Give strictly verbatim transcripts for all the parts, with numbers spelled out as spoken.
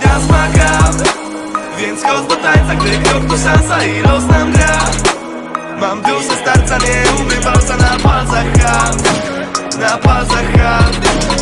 widać zmagam. Więc chodź po tańcach, gdy krok to szansa i los nam gra. Mam duszę starca, nie umywalca na palcach hand. Na palcach hand.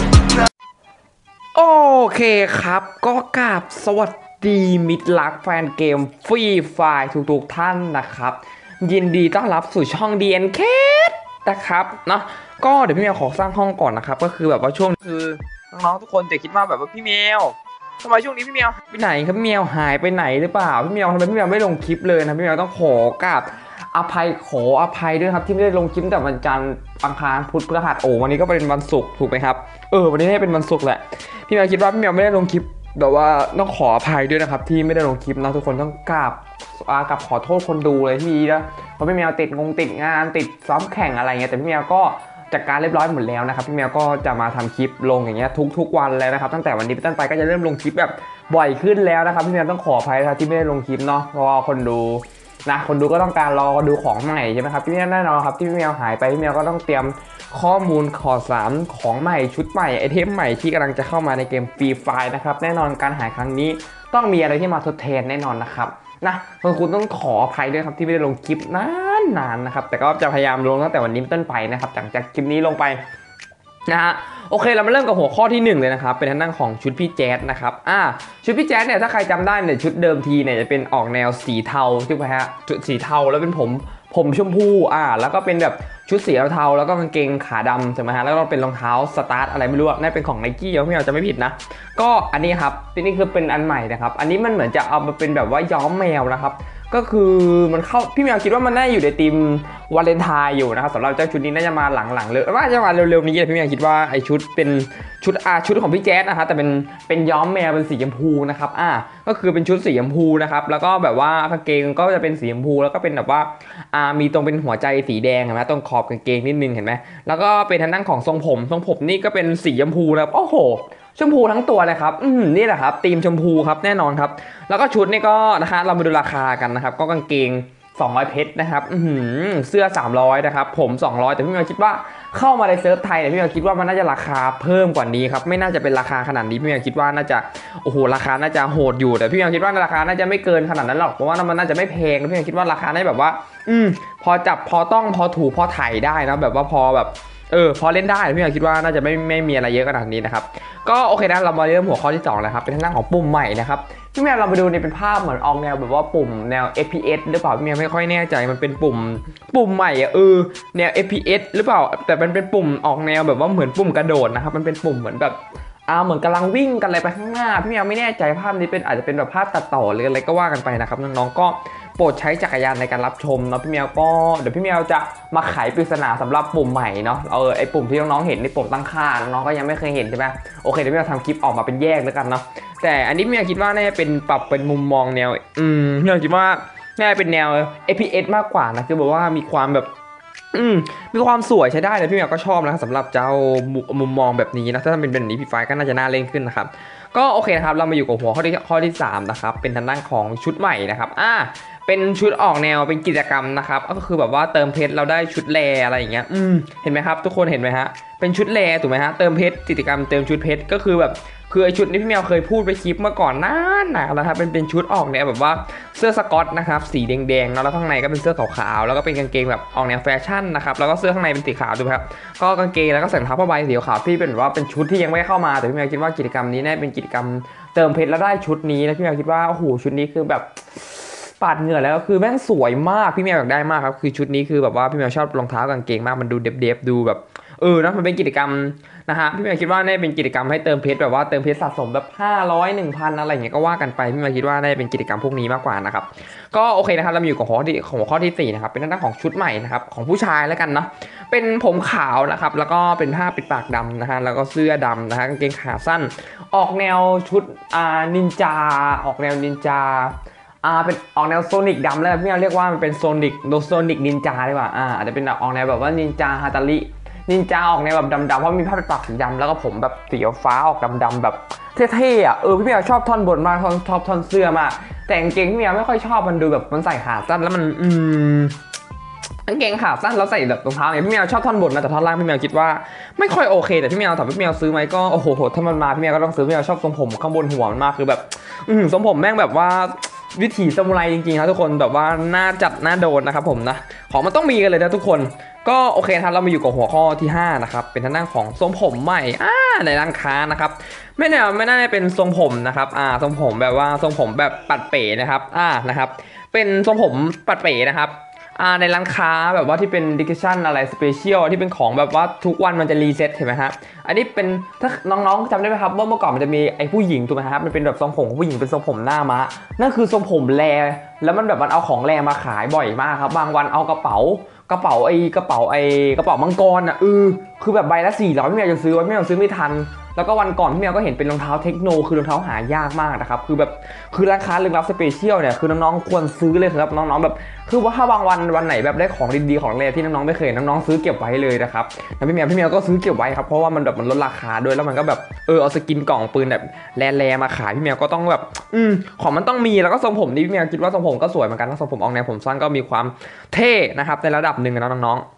โอเคครับก็กราบสวัสดีมิตรรักแฟนเกมฟรีไฟล์ทุกๆท่านนะครับยินดีต้อนรับสู่ช่อง ดี เอ็น เค นะครับเนาะก็เดี๋ยวพี่แมวขอสร้างห้องก่อนนะครับก็คือแบบว่าช่วงคือน้องๆทุกคนจะคิดว่าแบบว่าพี่แมวทำไมช่วงนี้พี่แมวไปไหนครับพี่แมวหายไปไหนหรือเปล่าพี่แมวทำไมพี่แมวไม่ลงคลิปเลยนะพี่แมวต้องขอกราบอภัยขออภัยด้วยครับที่ไม่ได้ลงคลิปแต่วันจันทร์อังคารพุธพฤหัสโอ้วันนี้ก็เป็นวันศุกร์ถูกไหมครับเออวันนี้ให้เป็นวันศุกร์แหละพี่แมวคิดว่าพี่แมวไม่ได้ลงคลิปแบบว่าต้องขออภัยด้วยนะครับที่ไม่ได้ลงคลิปนะทุกคนต้องกราบกราบขอโทษคนดูเลยที่นะเพราะพี่แมวติดงงติดงานติดซ้อมแข่งอะไรเงี้ยแต่พี่แมวก็จัดการเรียบร้อยหมดแล้วนะครับพี่แมวก็จะมาทำคลิปลงอย่างเงี้ยทุกๆวันแล้วนะครับตั้งแต่วันนี้เป็นต้นไปก็จะเริ่มลงคลิปแบบบ่อยขึ้นแล้วนะครับพี่แมวต้องขออภัยนะที่ไม่ได้ลงคลิปเนาะเพราะว่าคนดูนะคนดูก็ต้องการรอดูของใหม่ใช่ไหมครับพี่แมวแน่นอนครับที่พี่แมวหายไปพี่แมวก็ต้องเตรียมข้อมูลข่าวสารของใหม่ชุดใหม่ไอเทมใหม่ที่กำลังจะเข้ามาในเกมฟรีไฟล์นะครับแน่นอนการหายครั้งนี้ต้องมีอะไรที่มาทดแทนแน่นอนนะครับนะคุณคุณต้องขออภัยด้วยครับที่ไม่ได้ลงคลิปนานๆ น, นะครับแต่ก็จะพยายามลงตั้งแต่วันนี้เป็นต้นไปนะครับหลังจากคลิปนี้ลงไปนะฮะโอเคเรามาเริ่มกับหัวข้อที่หนึ่งเลยนะครับเป็นทางด้านของชุดพี่แจ๊ดนะครับอ่าชุดพี่แจ๊ดเนี่ยถ้าใครจำได้เนี่ยชุดเดิมทีเนี่ยจะเป็นออกแนวสีเทาใช่ไหมฮะสีเทาแล้วเป็นผมผมชมพูอ่าแล้วก็เป็นแบบชุดสีเทาแล้วก็กางเกงขาดำใช่ไหมฮะแล้วก็เป็นรองเท้าสตาร์ทอะไรไม่รู้น่าเป็นของไนกี้พี่เราจะไม่ผิดนะก็อันนี้ครับนี่คือเป็นอันใหม่นะครับอันนี้มันเหมือนจะเอามาเป็นแบบว่าย้อมแมวนะครับก็คือมันเข้าพี่แมวคิดว่ามันน่าอยู่ในธีมวาเลนไทน์อยู่นะครับสำหรับเจ้าชุดนี้น่าจะมาหลังๆเลยว่าจะมาเร็วๆนี้พี่แมวคิดว่าไอชุดเป็นชุดอาชุดของพี่แจ๊ดนะครับแต่เป็นเป็นย้อมแมวเป็นสีชมพูนะครับอ่าก็คือเป็นชุดสีชมพูนะครับแล้วก็แบบว่ากางเกงก็จะเป็นสีชมพูแล้วก็เป็นแบบว่าอ่ามีตรงเป็นหัวใจสีแดงเห็นไหมตรงขอบกางเกงนิดนึงเห็นไหมแล้วก็เป็นทางด้านของทรงผมทรงผมนี่ก็เป็นสีชมพูนะครับโอ้โหชมพูทั้งตัวเลยครับอืมนี่แหละครับธีมชมพูครับแน่นอนครับแล้วก็ชุดนี่ก็นะฮะเรามาดูราคากันนะครับก็กางเกงสองร้อยเพชรนะครับอือเสื้อสามร้อยนะครับผมสองร้อยแต่พี่แมวคิดว่าเข้ามาในเซิร์ฟไทยเนี่ยพี่แมวคิดว่ามันน่าจะราคาเพิ่มกว่านี้ครับไม่น่าจะเป็นราคาขนาดนี้พี่แมวคิดว่าน่าจะโอ้โหราคาน่าจะโหดอยู่แต่พี่แมวคิดว่าราคาน่าจะไม่เกินขนาดนั้นหรอกเพราะว่ามันน่าจะไม่แพงพี่แมวคิดว่าราคาได้แบบว่าอืมพอจับพอต้องพอถูพอถ่ายได้นะแบบว่าพอแบบเออพอเล่นได้พี่แมวคิดว่าน่าจะไม่ไม่มีอะไรเยอะขนาดนี้นะครับก็โอเคนะเรามาเริ่มหัวข้อที่สองเลยครับเป็นทางด้านของปุ่มใหม่นะครับพี่แมวเราไปดูเนี่ยเป็นภาพเหมือนออกแนวแบบว่าปุ่มแนว เอฟ พี เอส หรือเปล่าพี่แมวไม่ค่อยแน่ใจมันเป็นปุ่มปุ่มใหม่อะเออแนว เอฟ พี เอส หรือเปล่าแต่มันเป็นปุ่มออกแนวแบบว่าเหมือนปุ่มกระโดดนะครับมันเป็นปุ่มเหมือนแบบอ่าเหมือนกำลังวิ่งกันอะไรไปข้างหน้าพี่แมวไม่แน่ใจภาพนี้เป็นอาจจะเป็นแบบภาพตัดต่อหรืออะไรก็ว่ากันไปนะครับน้องๆก็โปรดใช้จักรยานในการรับชมเนาะพี่แมวก็เดี๋ยวพี่แมวจะมาไขปริศนาสำหรับปุ่มใหม่เนาะเออไอปุ่มที่น้องๆเห็นในปุ่มตั้งค่าน้องๆก็ยังไม่เคยเห็นใช่ไหมโอเคเดี๋ยวพี่แมวทำคลิปออกมาเป็นแยกแล้วกันเนาะแต่อันนี้พี่แมวคิดว่าน่าจะเป็นปรับเป็นมุมมองแนวอืมพี่แมวคิดว่าน่าจะเป็นแนว เอฟ พี เอส มากกว่านะคือแบบว่ามีความแบบอืมมีความสวยใช้ได้เลยพี่แมวก็ชอบนะสำหรับเจ้ามุมมองแบบนี้นะถ้าเป็นแบบนี้พี่ไฟก็น่าจะน่าเล่นขึ้นนะครับก็โอเคนะครับเรามาอยู่กับหัวข้อที่ข้อที่สามนะครับเป็นทางด้านของชุดใหม่นะครับอ่าเป็นชุดออกแนวเป็นกิจกรรมนะครับก็คือแบบว่าเติมเพชรเราได้ชุดแรอะไรอย่างเงี้ยอืมเห็นไหมครับทุกคนเห็นไหมฮะเป็นชุดแรถูกไหมฮะเติมเพชรกิจกรรมเติมชุดเพชรก็คือแบบคือไอชุดนี้พี่แมวเคยพูดไปคลิปเมื่อก่อนนานๆนะครับเป็นเป็นชุดออกแนวแบบว่าเสื้อสก๊อตนะครับสีแดงๆแล้วข้างในก็เป็นเสื้อขาวๆแล้วก็เป็นกางเกงแบบออกแนวแฟชั่นนะครับแล้วก็เสื้อข้างในเป็นสีขาวดูครับก็กางเกงแล้วก็ใส่รองเท้าผ้าใบสีขาวที่เป็นว่าเป็นชุดที่ยังไม่เข้ามาแต่พี่แมวคิดว่ากิจกรรมนี้น่าเป็นกิจกรรมเติมเพชรแล้วได้ชุดนี้นะพี่แมวคิดว่าโอ้โหชุดนี้คือแบบปาดเหงื่อแล้วคือแม่งสวยมากพี่แมวอยากได้มากครับคือชุดนี้คือแบบว่าพี่แมวชอบรองเท้ากางเกงมากมันดูเดฟๆดูแบบเออนะมันเป็นกิจกรรมนะฮะพี่แมวคิดว่าน่าเป็นกิจกรรมให้เติมเพชรแบบว่าเติมเพชรสะสมแบบห้าร้อย หนึ่งพัน อะไรอย่างเงี้ยก็ว่ากันไปพี่แมวคิดว่าน่าเป็นกิจกรรมพวกนี้มากกว่านะครับก็โอเคนะครับเราอยู่กับหัวข้อที่ของข้อที่สี่นะครับเป็นเรื่องของชุดใหม่นะครับของผู้ชายแล้วกันเนาะเป็นผมขาวนะครับแล้วก็เป็นผ้าปิดปากดำนะฮะแล้วก็เสื้อดำนะฮะกางเกงขาสั้นออกแนวชุดอ่านินจาออกแนวนินจาอ่าเป็นออกแนวโซนิกดำแล้วพี่เราเรียกว่ามันเป็นโซนิกโดโซนิกนินจาดีกว่าอ่าอาจจะเป็นออกแนวแบบว่านินจาฮาตารินินจาออกแนวแบบดำๆเพราะมีผ้าปิดปากสีดำแล้วก็ผมแบบสีฟ้าออกดำๆแบบเท่ๆอ่ะเออพี่เราชอบท่อนบนมากชอบชอบท่อนเสื้อมากแต่กางเกงพี่เราไม่ค่อยชอบมันดูแบบมันใส่ขาสั้นแล้วมันอืมกางเกงขาสั้นแล้วใส่แบบรองเท้าเนี่ยพี่แมวชอบท่อนบนนะแต่ท่อนล่างพี่แมวคิดว่าไม่ค่อยโอเคแต่พี่แมวถามพี่แมวซื้อไหมก็โอ้โหถ้ามันมาพี่แมวก็ต้องซื้อพี่แมวชอบทรงผมข้างบนหัวมันมากคือแบบอืมทรงผมแม่งแบบว่าวิถีซามูไรจริงๆครับทุกคนแบบว่าน่าจัดน่าโดนนะครับผมนะของมันต้องมีกันเลยนะทุกคนก็โอเคครับเรามาอยู่กับหัวข้อที่ห้านะครับเป็นทางด้านของทรงผมใหม่อ่าในร้านค้านะครับไม่แน่ไม่น่าจะเป็นทรงผมนะครับอ่าทรงผมแบบว่าทรงผมแบบปัดเป๋นะครับอ่านะครับเป็นทรงผมปัดเป๋นะครับอ่าในร้านค้าแบบว่าที่เป็นดิจิชันอะไรสเปเชียลที่เป็นของแบบว่าทุกวันมันจะรีเซ็ตเห็นไหมฮะอันนี้เป็นถ้าน้องๆจำได้ไหมครับว่าเมื่อก่อนมันจะมีไอ้ผู้หญิงถูกไหมครับมันเป็นแบบทรงผมของผู้หญิงเป็นทรงผมหน้าม้านั่นคือทรงผมแรแล้วมันแบบมันเอาของแรมาขายบ่อยมากครับบางวันเอากระเป๋ากระเป๋าไอ้กระเป๋าไอ้กระเป๋ามังกรอ่ะเออคือแบบใบละสี่ร้อยพี่เมียจะซื้อไว้พี่เมียซื้อไม่ทันแล้วก็วันก่อนพี่เมียก็เห็นเป็นรองเท้าเทคโนคือรองเท้าหายากมากนะครับคือแบบคือร้านค้าลึกลับสเปเชียลเนี่ยคือน้องๆควรซื้อเลยครับน้องๆแบบคือว่าถ้าบางวันวันไหนแบบได้ของดีๆของแรที่น้องๆไม่เคยน้องๆซื้อเก็บไว้เลยนะครับแล้วพี่เมียพี่เมียก็ซื้อเก็บไว้ครับเพราะว่ามันแบบมันลดราคาด้วยแล้วมันก็แบบเออเอาสกินกล่องปืนแบบแร่ๆมาขายพี่เมียก็ต้องแบบอืมของมันต้องมีแล้วก็ทรงผมนี่พี่เมียคิดว่าทรงผมก็สวยเหมือนกันถ้าทรงผมออกแนวผมสั้นก็มีความเท่นะครับในระดับหนึ่งนะน้องๆ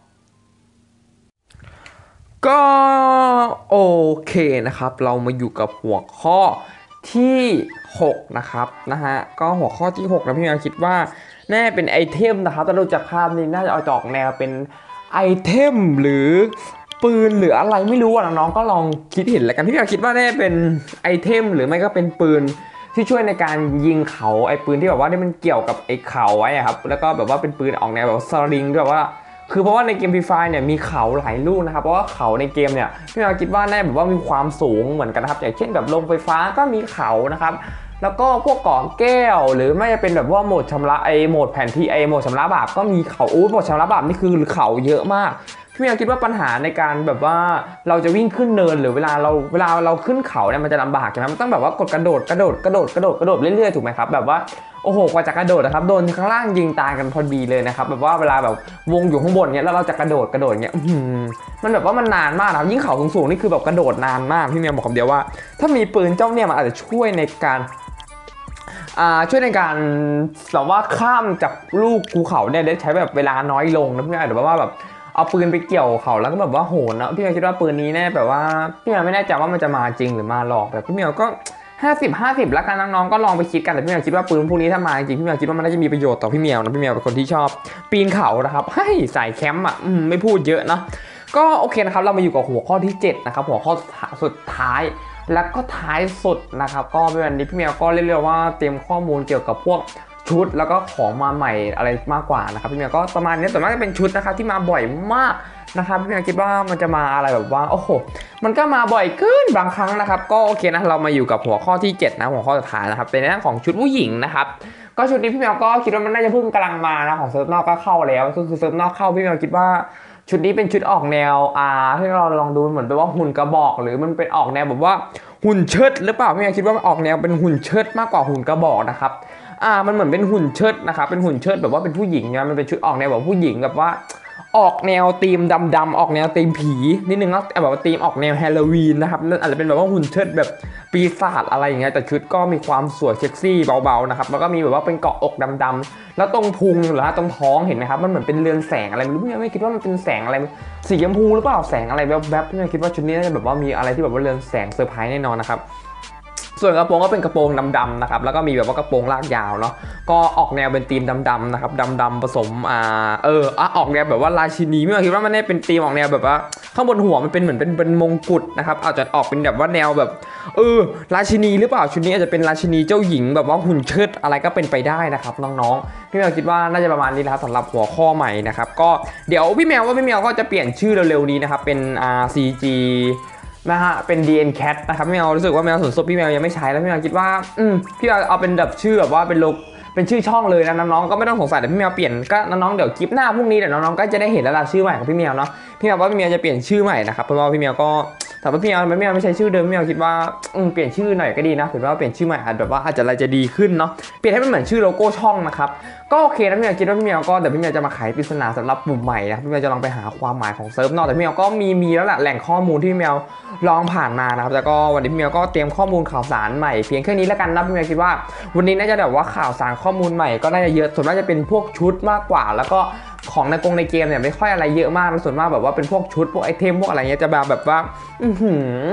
ก็โอเคนะครับเรามาอยู่กับหัวข้อที่หกนะครับนะฮะก็หัวข้อที่หกนะพี่แมวคิดว่าน่าเป็นไอเทมนะครับแต่ดูจากภาพนี้น่าจะเอาจอกแนวเป็นไอเทมหรือปืนหรืออะไรไม่รู้อ่ะน้องๆก็ลองคิดเห็นแล้วกันพี่แมวคิดว่าน่าเป็นไอเทมหรือไม่ก็เป็นปืนที่ช่วยในการยิงเขาไอปืนที่แบบว่าที่มันเกี่ยวกับไอเขาไว้ครับแล้วก็แบบว่าเป็นปืนออกแนวแบบสลิงด้วยว่าคือเพราะว่าในเกมฟรีไฟเนี่ยมีเขาหลายลูกนะครับเพราะว่าเขาในเกมเนี่ยพี่เราคิดว่าแน่แบบว่ามีความสูงเหมือนกันนะครับอย่างเช่นแบบโรงไฟฟ้าก็มีเขานะครับแล้วก็พวกเกาะแก้วหรือไม่จะเป็นแบบว่าโหมดชำระไอโหมดแผนที่ไอโหมดชำระบาปก็มีเขาอู้โหมดชำระบาปนี่คือเขาเยอะมากพี่เมียคิดว่าปัญหาในการแบบว่าเราจะวิ่งขึ้นเนินหรือเวลาเราเวลาเราขึ้นเขาเนี่ยมันจะลำบากใช่ไหมมันต้องแบบว่ากดกระโดดกระโดดกระโดดกระโดดกระโดดเรื่อยๆถูกไหมครับแบบว่าโอ้โหกว่าจะกระโดดนะครับโดนข้างล่างยิงตายกันพอดีเลยนะครับแบบว่าเวลาแบบวงอยู่ข้างบนเนี้ยแล้วเราจะกระโดดกระโดดเนี้ยมันแบบว่ามันนานมากนะยิ่งเขาสูงๆนี่คือแบบกระโดดนานมากพี่เมียบอกคำเดียวว่าถ้ามีปืนเจ้าเนี่ยมันอาจจะช่วยในการช่วยในการแบบว่าข้ามจากลูกภูเขาเนี่ยได้ใช้แบบเวลาน้อยลงนะพี่เมียหรือว่าแบบเอาปืนไปเกี่ยวเขาแล้วก็แบบว่าโหนนะพี่เมียคิดว่าปืนนี้แน่แบบว่าพี่เมียไม่แน่ใจว่ามันจะมาจริงหรือมาหลอกแต่พี่เมียก็ห้าสิบ ห้าสิบแล้วกันน้องๆก็ลองไปคิดกันแต่พี่เมียคิดว่าปืนพวกนี้ถ้ามาจริงพี่เมียคิดว่ามันน่าจะมีประโยชน์ต่อพี่เมียนะพี่เมียเป็นคนที่ชอบปีนเขานะครับให้สายแคมป์อ่ะไม่พูดเยอะนะก็โอเคนะครับเรามาอยู่กับหัวข้อที่เจ็ดนะครับหัวข้อสุดท้ายแล้วก็ท้ายสุดนะครับก็เป็นวันนี้พี่เมียก็เรียกว่าเตรียมข้อมูลเกี่ยวกับพวกชุดแล้วก็ของมาใหม่อะไรมากกว่านะครับพี่เมียก็ประมาณนี้ส่วนมากจะเป็นชุดนะครับที่มาบ่อยมากนะครับพี่เมียคิดว่ามันจะมาอะไรแบบว่าโอ้โหมันก็มาบ่อยขึ้นบางครั้งนะครับก็โอเคนะเรามาอยู่กับหัวข้อที่เจ็ดนะหัวข้อสุดท้ายนะครับเป็นเรื่องของชุดผู้หญิงนะครับก็ชุดนี้พี่เมียก็คิดว่ามันน่าจะเพิ่งกำลังมานะของเซิร์ฟนอกก็เข้าแล้วคือเซิร์ฟนอกเข้าพี่เมียคิดว่าชุดนี้เป็นชุดออกแนวอ่าที่เราลองดูเหมือนเป็นว่าหุ่นกระบอกหรือมันเป็นออกแนวแบบว่าหุ่นเชิดหรือเปล่าพี่เมียคิดว่ามันออกแนวเป็นหุ่นเชิดมากกว่าหุ่นกระบอกนะครับอ่ามันเหมือนเป็นหุ่นเชิดนะครับเป็นหุ่นเชิดแบบว่าเป็นผู้หญิงเนี่ยมันเป็นชุดออกแนวแบบผู้หญิงแบบว่าออกแนวธีมดำๆออกแนวธีมผีนิดนึงแล้วแบบว่าธีมออกแนวฮาโลวีนนะครับนั่นอาจจะเป็นแบบว่าหุ่นเชิดแบบปีศาจอะไรอย่างเงี้ยแต่ชุดก็มีความสวยเซ็กซี่เบาๆนะครับแล้วก็มีแบบว่าเป็นเกาะอกดำๆแล้วตรงพุงหรือตรงท้องเห็นไหมครับมันเหมือนเป็นเรืองแสงอะไรไม่รู้พี่ไม่คิดว่ามันเป็นแสงอะไรสีชมพูหรือเปล่าแสงอะไรแวบๆพี่ไม่คิดว่าชุดนี้น่าจะแบบว่ามีอะไรที่แบบว่าเรืองแสงเซอร์ไพรส์แน่นอนนะครับส่วนกระโปรงก็เป็นกระโปรงดำๆนะครับแล้วก็มีแบบว่ากระโปรงลากยาวเนาะก็ออกแนวเป็นธีมดำๆนะครับดำๆผสมอ่าเออออกแนวแบบว่าราชินีไม่คิดว่ามันได้เป็นธีมออกแนวแบบว่าข้างบนหัวมันเป็นเหมือนเป็นเป็นมงกุฎนะครับอาจจะออกเป็นแบบว่าแนวแบบเออราชินีหรือเปล่าชุดนี้อาจจะเป็นราชินีเจ้าหญิงแบบว่าหุ่นเชิดอะไรก็เป็นไปได้นะครับน้องๆพี่แมวคิดว่าน่าจะประมาณนี้นะครับสำหรับหัวข้อใหม่นะครับก็เดี๋ยวพี่แมวว่าพี่แมวก็จะเปลี่ยนชื่อเร็วๆนี้นะครับเป็นอ่า ซี จี นะฮะเป็น ดี เอ็น Cat นะครับพี่แมวรู้สึกว่าแมวสนซบพี่แมวยังไม่ใช้แล้วพี่แมวคิดว่าอืมพี่แมวเอาเป็นแบบชื่อแบบว่าเป็นโลเป็นชื่อช่องเลยนะน้องๆก็ไม่ต้องสงสัยแต่พี่แมวเปลี่ยนก็น้องๆเดี๋ยวคลิปหน้าพรุ่งนี้เดี๋ยวน้องๆก็จะได้เห็นแล้วล่ะชื่อใหม่ของพี่แมวเนาะพี่แมวว่าพี่แมวจะเปลี่ยนชื่อใหม่นะครับเพราะว่าพี่แมวก็แต่ว่าพี่แมวพี่แมวไม่ใช่ชื่อเดิมพี่แมวคิดว่าอืมเปลี่ยนชื่อหน่อยก็ดีนะถือว่าเปลี่ยนชื่อใหม่อาจแบบว่าอาจจะอะไรจะดีขึ้นเนาะเปลี่ยนให้มันเหมือนชื่อโลโก้ช่องนะครับก็โอเคนะพี่แมวคิดว่าพี่แมวก็เดี๋ยวพี่แมวจะมาไขปริศนาสำหรับปุ่มใหม่นะพี่แมวจะลองไปหาความหมายของเซิร์ฟนอกแต่พี่แมวก็มีมีแล้วแหละแหล่งข้อมูลที่พี่แมวลองผ่านมานะครับแล้วก็วันนี้พี่แมวก็เตรียมข้อมูลข่าวสารใหม่เพียงแค่นี้แล้วกันนะพี่แมวคิดว่าวันนี้น่าจะแบบว่าข่าวสารข้อมูลใหม่ก็น่าจะเยอะส่วนมากจะเป็นพวกชุดมากกว่าแล้วก็ของในกรงในเกมเนี่ยไม่ค่อยอะไรเยอะมากส่วนมากแบบว่าเป็นพวกชุดพวกไอเทมพวกอะไรเงี้ยจะแบบแบบว่าอือหือ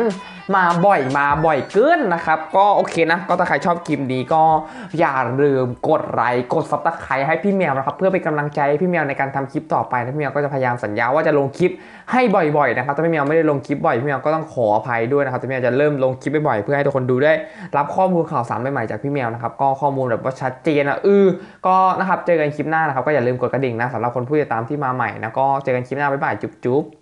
มาบ่อยมาบ่อยเกินนะครับก็โอเคนะก็ถ้าใครชอบคลิปนี้ก็อย่าลืมกดไลค์กดซับสไครต์ให้พี่แมวนะครับเพื่อเป็นกำลังใจให้พี่แมวในการทำคลิปต่อไปนะพี่แมวก็จะพยายามสัญญาว่าจะลงคลิปให้บ่อยๆนะครับถ้าพี่แมวไม่ได้ลงคลิปบ่อยพี่แมวก็ต้องขออภัยด้วยนะครับพี่แมวจะเริ่มลงคลิปบ่อยๆเพื่อให้ทุกคนดูได้รับข้อมูลข่าวสารใหม่ๆจากพี่แมวนะครับก็ข้อมูลแบบว่าชัดเจนอ่ะเออก็นะครับเจอกันคลิปหน้านะครับก็อย่าลืมกดกระดิ่งนะสำหรับคนผู้ติดตามที่มาใหม่นะก็เจอกันคลิปหน้าบ๊ายบายจุ๊บๆ